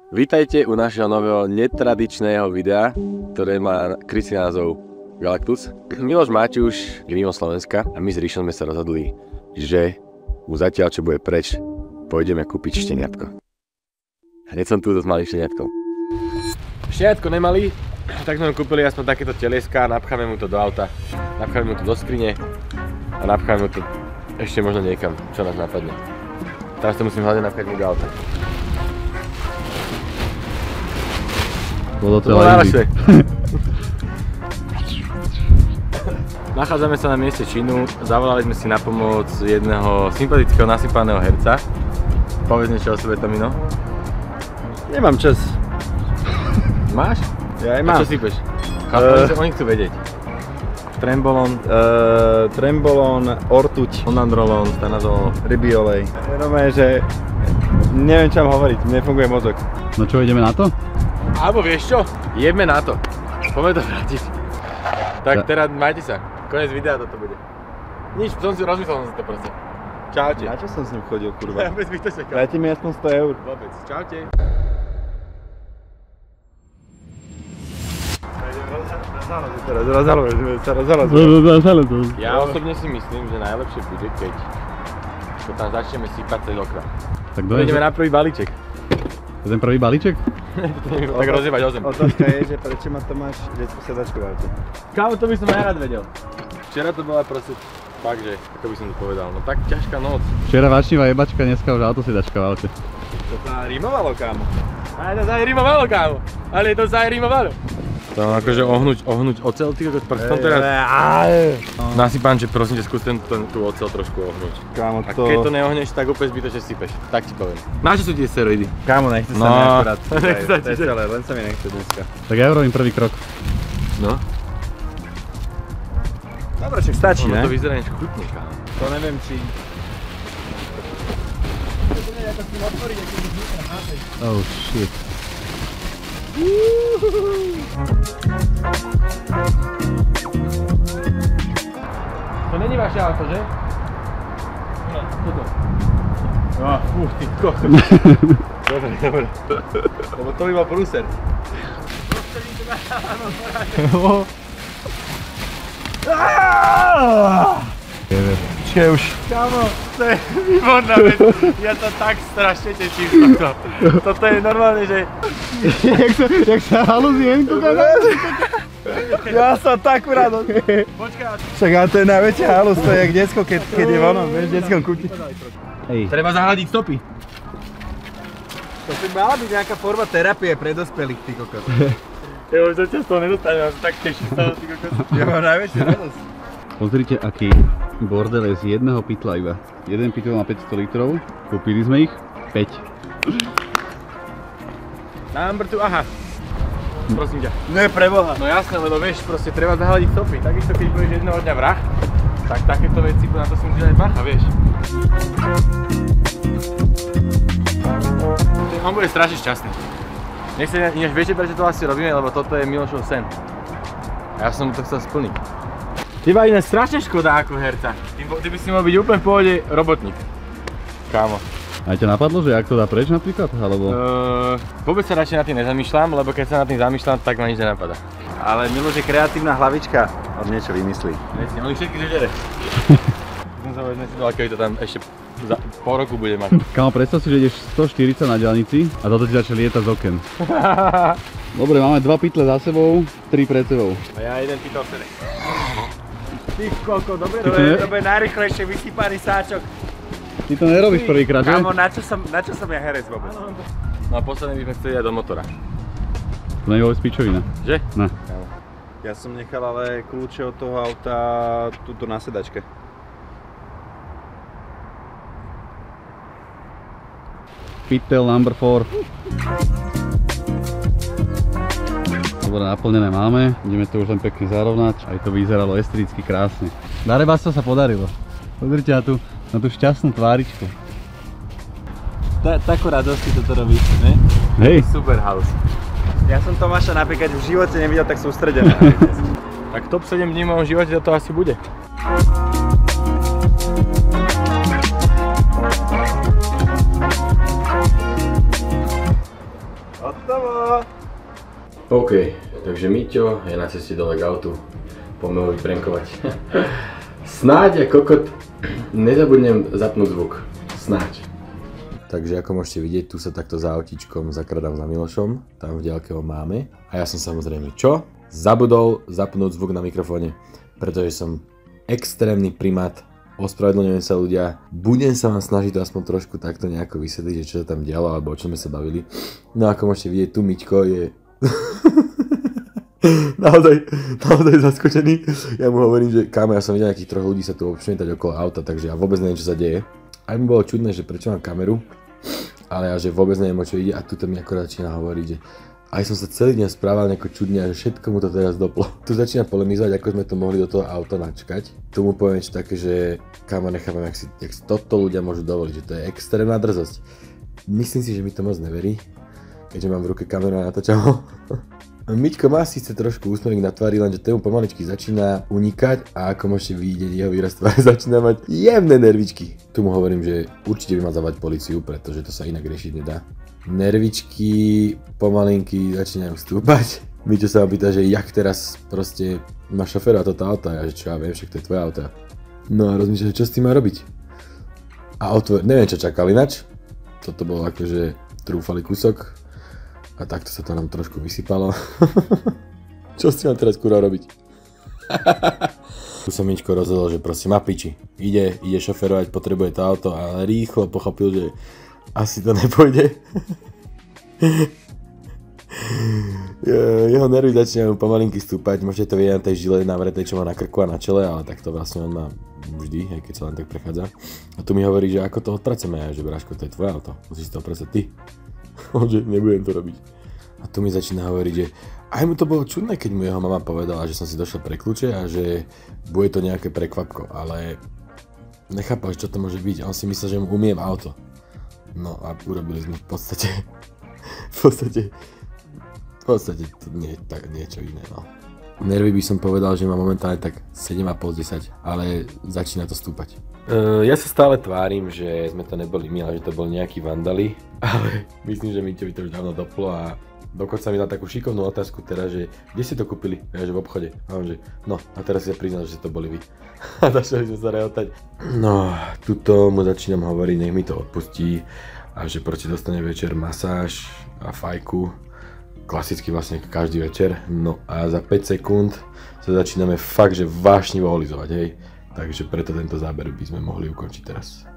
Vítajte u našeho nového netradičného videa, ktoré má krysý názov Galactus. Miloš Máťuš je mimo Slovenska a my s Ríšom sme sa rozhodli, že mu zatiaľ čo bude preč, pôjdeme kúpiť šteniatko. Hneď som tu s malým šteniatkom. Šteniatko nemali, tak sme mu kúpili aspoň takéto teleská, napcháme mu to do auta, napcháme mu to do skrine a napcháme mu to ešte možno niekam, čo nás napadne. Teraz to musím hľadať napchať mu do auta. Bolo náročné. Nachádzame sa na mieste činu, zavolali sme si na pomoc jedného sympatického nasypaného herca. Povedz niečo o sebe, Tomino. Nemám čas. Máš? Ja aj A mám. čo sypeš? Oni chcú vedieť. Trembolón, ortuť, Onandrolón, stanazol. rybí olej. Normálne, že neviem čo mám hovoriť, nefunguje mozog. No čo, ideme na to? Alebo vieš čo? Jedme na to. Poďme to vrátiť. Tak teraz majte sa. Konec videa toto bude. Nič, rozmyslel som si to proste. Čaute. Na čo som s ním chodil, kurva? Bez zbytočne. Dajte mi aspoň 100 eur. Vôbec. Čaute. Ja osobne si myslím, že najlepšie bude, keď to tam začneme sypať cez okna. Tak Ideme na prvý balíček. Ten prvý balíček? Tak rozjebať o zem. Otázka je, že prečo ma to máš detskú sedačku v aute? Kámo, to by som aj rád vedel. Včera to bola proste fakt, že ako by som to povedal, no tak ťažká noc. Včera vášnivá jebačka, dneska už autosedačka v aute. To sa rimovalo, kámo. Ale to sa aj rimovalo, kámo. Ale to sa aj rimovalo. To mám akože ohnúť ocel, ty kokos prstom teraz. Nasypám, že prosím ťa, skús tú ocel trošku ohnúť. Kámo, A to... keď to neohneš, tak úplne zbytočne sypeš. Tak ti poviem. Na čo sú tie steroidy? Kámo, nechce sa No, mi akurát. nechce To je celé, len sa mi nechce dneska. Tak ja urobím prvý krok. No. Dobre, však stačí, Ono ne? to vyzerá niečo chutne, kámo. To neviem, či... Oh shit. To není vaše auto, že? No, toto. Ty kokos. Dobre. Lebo to by bol prúser. Počkej už. Kámo, to je výborná vec. Ja to tak strašne teším z tohto. Toto je normálne, že... Jak sa haluziem tu Ja som tak rád. Počkaj, Však ale to je najväčšia halus, to je jak decko, keď je vono, vieš, v detskom kúti. Hej. treba zahľadiť stopy. To by mala byť nejaká forma terapie pre dospelých, ty kokos. Ja už zatiaľ z toho nedostanem, ja sa tak teším z toho, ty kokos. Ja mám najväčšiu radosť. Pozrite, aký bordel je z jedného pytla iba. Jeden pytel má 500 litrov, kúpili sme ich 5. Number 2, aha. Prosím ťa. No je preboha. No jasné, lebo vieš, proste treba zahľadiť stopy. Takisto keď budeš jedného dňa vrah, tak takéto veci na to si musíš dať bacha, vieš. On bude strašne šťastný. Ináč viete, prečo to asi robíme, lebo toto je Milošov sen. A ja som mu to chcel splniť. Teba iné strašne škoda ako herca. Ty by si mal byť úplne v pohode robotník. Kámo. A ťa napadlo, že jak to dá preč napríklad? Alebo... Vôbec sa radšej nad tým nezamýšľam, lebo keď sa nad tým zamýšľam, tak ma nič nenapadá. Ale Miloš je kreatívna hlavička, on niečo vymyslí. Presne, on ich všetky zožere. Som sa vôbec nesledoval, keď to tam ešte za pol roku bude mať. Kámo, predstav si, že ideš 140 na diaľnici a toto ti začne lietať z oken. Dobre, máme 2 pytle za sebou, 3 pred sebou. A ja jeden pytel vtedy. Ty koko, dobre, to bude najrychlejšie vysypaný sáčok. Ty to nerobíš prvýkrát, že? Kámo, na čo som ja herec vôbec? No a posledne by sme chceli dať do motora. To nie je vôbec pičovina. Že? Ne. Ja som nechal ale kľúče od toho auta tuto na sedačke. Pytel number 4. Dobre, naplnené máme, ideme to už len pekne zarovnať, aj to vyzeralo esteticky krásne. Darebasa sa podarilo. Pozrite na tú šťastnú tváričku. Takú radosť si toto robíš, ne? Hej. Super house. Ja som Tomáša napríklad v živote nevidel tak sústredené. Tak top 7 dní v mojom živote to asi bude. Hotovo. OK, takže Miťo je na ceste dole k autu. Poďme ho vyprankovať. Snáď, kokot, nezabudnem zapnúť zvuk. Snáď. Takže ako môžete vidieť, tu sa takto za autíčkom zakradám za Milošom. Tam v diaľke ho máme. A ja som samozrejme čo? Zabudol zapnúť zvuk na mikrofóne. Pretože som extrémny primát. Ospravedlňujem sa ľudia. Budem sa vám snažiť to aspoň trošku takto nejako vysvetliť, že čo sa tam dialo alebo o čom sme sa bavili. No ako môžete vidieť, tu Miťko je naozaj zaskočený. Ja mu hovorím, že kámo, ja som videl nejakých troch ľudí sa tu obšmietať okolo auta, takže ja vôbec neviem, čo sa deje. Aj mi bolo čudné, že prečo mám kameru, ale ja že vôbec neviem, o čo ide a tuto mi akorát začína hovoriť, že aj som sa celý deň správal nejako čudne a že všetko mu to teraz doplo. Tu začína polemizovať, ako sme to mohli do toho auta načkať. Tu mu poviem niečo také, že kámo, nechápam, jak si toto ľudia môžu dovoliť, že to je extrémna drzosť. Myslím si, že mi to moc neverí, keďže mám v ruke kameru a natáčam ho. Miťko má síce trošku úsmevik na tvári, lenže tému pomaličky začína unikať a ako môžete vidieť, jeho výraz tváre začína mať jemné nervičky. Tu mu hovorím, že určite by mal zavolať políciu, pretože to sa inak riešiť nedá. Nervičky pomalinky začínajú stúpať. Miťo sa ma pýta, že jak teraz proste má šoféra toto auto, ja že čo ja viem, však to je tvoje auto. No a rozmýšľam, čo s tým má robiť. A neviem čo čakal inač. Toto bol akože trúfalý kúsok. A takto sa to nám trošku vysypalo. Čo si mám teraz kurva robiť? Tu som Miťko rozhodol, že proste má piči. Ide šoferovať, potrebuje to auto, ale rýchlo pochopil, že asi to nepôjde. Jeho nervy začínajú pomalinky stúpať, môžete to vidieť na tej žile navretej, čo má na krku a na čele, ale takto vlastne on má vždy, aj keď sa len tak prechádza. A tu mi hovorí, že ako to odpracujeme, že Bráško, to je tvoje auto, musíš to opracať ty. Že nebudem to robiť. A tu mi začína hovoriť, že aj mu to bolo čudné, keď mu jeho mama povedala, že som si došiel pre kľúče a že bude to nejaké prekvapko, ale nechápal, čo to môže byť. On si myslel, že mu umiem auto. No a urobili sme v podstate to nie je tak niečo iné, no. Nervy by som povedal, že má momentálne tak 7,5-10, ale začína to stúpať. Ja sa stále tvárim, že sme to neboli my, ale že to boli nejakí vandali, ale myslím, že Miťovi to už dávno doplo a dokonca mi dal takú šikovnú otázku teraz, že kde ste to kúpili? Ja, že v obchode. A on že no a teraz si ja priznal, že to boli vy. A začali sme sa rehotať. No, tuto mu začínam hovoriť, nech mi to odpustí a že proste dostane večer masáž a fajku. Klasicky vlastne každý večer, no a za 5 sekúnd sa začíname fakt, že vášnivo olizovať, hej. Takže preto tento záber by sme mohli ukončiť teraz.